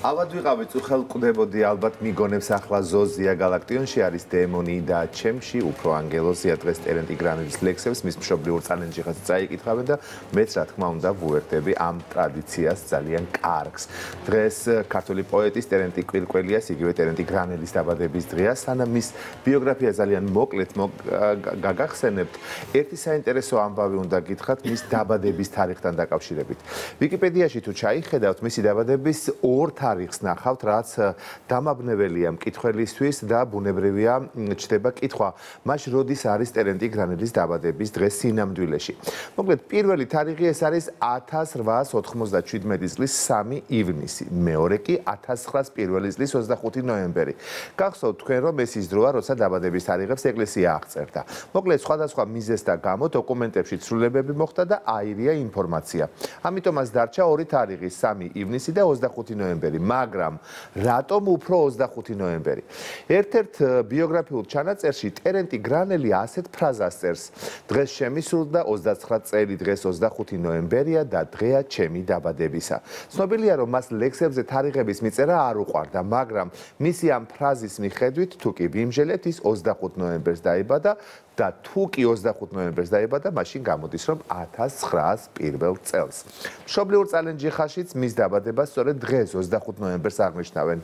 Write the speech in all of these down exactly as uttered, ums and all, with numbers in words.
ალბათ ვიყავით უხელყდებოდი ალბათ მიგონებს ახლა ზოზია გალაქტიონში არის დემონი და ჩემში უფრო ანგელოზია დღეს ტერენტი გრანელის ლექსებს მის მშობლიურ წალენჯიხას წაიკითხავენ და მეც რა თქმა უნდა ვუერთდები ამ ტრადიციას ძალიან კარგს. დღეს ქართული პოეტის ტერენტი კვირკველიას იგივე ტერენტი გრანელის დაბადების დღეა. სანამ მის ბიოგრაფია ძალიან მოკლედ გაგახსენებთ, ერთი საინტერესო ამბავი უნდა გითხრათ მის დაბადების თარიღთან დაკავშირებით. ვიკიპედიაში თუ ჩაიხედავთ მისი დაბადების ორ თარიღს ნახავთ, რაც დამაბნეველია მკითხველისთვის და ბუნებრივია ჩდება კითხვა, მაშ როდის არის ტერენტი გრანელის დაბადების დღე სინამდვილეში. მოკლედ, პირველი თარიღი ეს არის ათას რვაას ოთხმოცდაშვიდმეტი წლის სამი ივნისი, მეორე კი ათას ცხრაას პირველი წლის ოცდახუთი ნოემბერი. გახსოვთ თქვენ, რომ ეს ის დროა, როცა დაბადების თარიღებს ეკლესია აღწერდა. მოკლედ, სხვადასხვა მიზეზთა გამო დოკუმენტებში ცვლილებები მოხდა და აირია ინფორმაცია. ამიტომაც დარჩა ორი თარიღი, სამი ივნისი და ოცდახუთი ნოემბერი. მაგრამ რატომ უფრო ოცდახუთი ნოემბერი? ერთ-ერთ ბიოგრაფიულ ჩანაწერში ტერენტი გრანელი ასეთ ფრაზას წერს: დღეს შემისრულდა ოცდაცხრა წელი, დღეს ოცდახუთი ნოემბერია და დღეა ჩემი დაბადებისა. ცნობილია, რომ მას ლექსებზე თარიღების მიწერა არ უყვარდა, მაგრამ მისი ამ ფრაზის მიხედვით, თუ კი ვიმჟელეთ, ის ოცდახუთ ნოემბერს დაიბადა და თუ კი ოცდახუთ ნოემბერს დაიბადა, მაშინ გამოდის, რომ ათას ცხრაას პირველ წელს. მშობლიურ წალენჯიხაშიც მის დაბადებას სწორედ დღეს ოცდახუთ ნოემბერს აღნიშნავენ.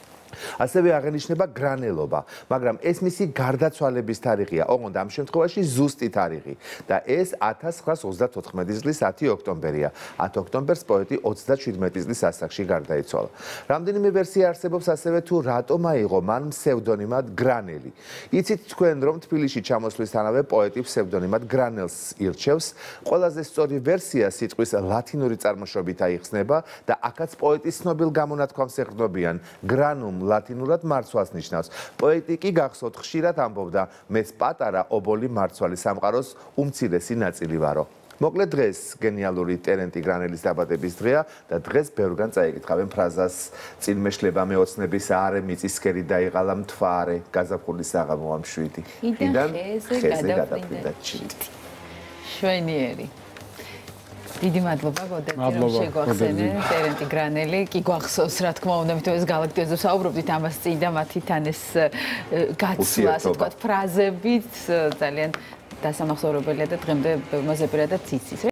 ასევე აღენიშნება გრანელობა, მაგრამ ეს მისი გარდაცვალების თარიღია, ოღონდ ამ შემთხვევაში ზუსტი თარიღი და ეს ათას ცხრაას ოცდათოთხმეტი წლის ათი ოქტომბერია. ათი ოქტომბერს პოეტი ოცდაშვიდმეტი წლის ასაკში გარდაიცვალა. რამდენიმე ვერსია არსებობს ასევე თუ რატომ აიღო მან ფსევდონიმად გრანელი. იცით თქვენ, რომ თბილისში ჩამოსვლისთანავე პოეტი ფსევდონიმად გრანელს ირჩევს. ყველაზე სწორი ვერსია სიტყვის ლათინური წარმოშობით აიხსნება და აქაც პოეტის ცნობილ გამონათქვამს ეყრდნობიან. გრანუმ ლათინურად მარცვალს ნიშნავს. პოეტი კი გახსოვთ ხშირად ამბობდა, მეც პატარა ობოლი მარცვალი სამყაროს უმცირესი ნაწილი ვარო. მოკლედ დღეს გენიალური ტერენტი გრანელის დაბადების დღეა და დღეს ბევრგან წაიკითხავენ ფრაზას წინ მეშლება მეოცნების არე, მიწისქერი დაიღალა მთვარე, გაზაფხულის საღამო ამ შვიდი. იდან ხეზე გადაფრინდა ჩიტი. შვენიერი. დიდი მადლობა გოდეთი, რომ შეგვახსენე ტერენტი გრანელი. კი გვახსოვს, რა თქმა უნდა, მით ეს გალაქტიაზე საუბრობდით ამას წინ და მათი თან ეს გაცვლა, ასე ვთქვათ, ფრაზებით ძალიან დასამახსოვრებელია და დღემდე ბევრმა ზეპირადად იცის.